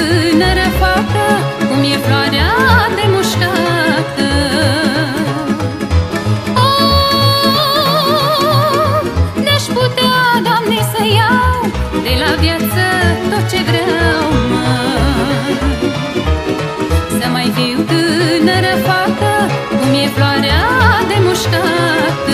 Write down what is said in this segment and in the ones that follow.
tânără fată, cum e floarea de mușcată. Ne-aș putea, Doamne, să iau de la viață tot ce vreau, să mai fiu tânără fată, cum e floarea de mușcată.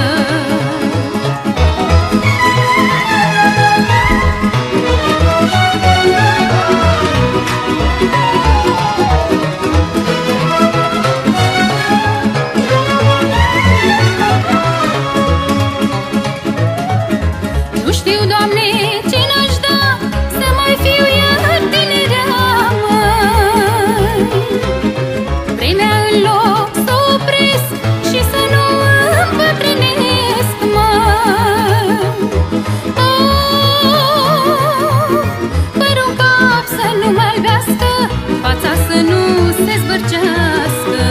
Nu știu, Doamne, ce n-aș da să mai fiu iar tinerea, măi. Vremea în loc să opresc și să nu îmbătrânesc, măi. Părul cap să nu mă albească, fața să nu se zvârcească,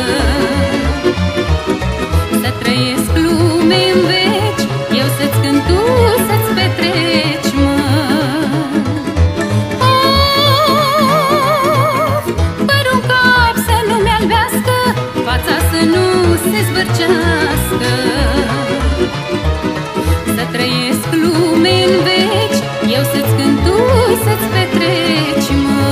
să trăiesc lume în veci, eu să-ți cânt, tu să-ți petreci, mă. Părul în cap să nu-mi albească, fața să nu se zvârcească, să trăiesc lume în veci, eu să-ți cânt, tu să-ți petreci, mă.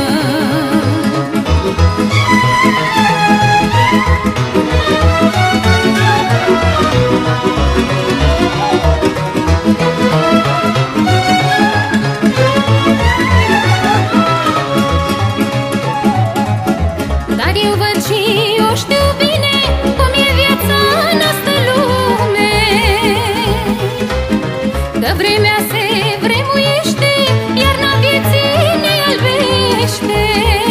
Dar eu văd și eu știu bine cum e viața în asta lume, că vremea se vremuiește, iarna vieții ne albește.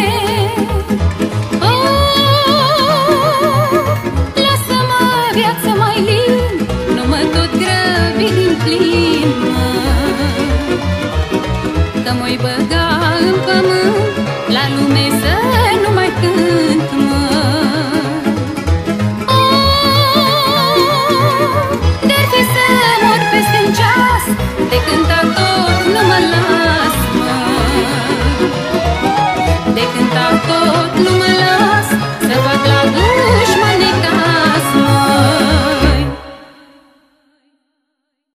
Lasă-mă viață mai lin, nu mă tot grăbi din plin, mă, că m-oi băga în pământ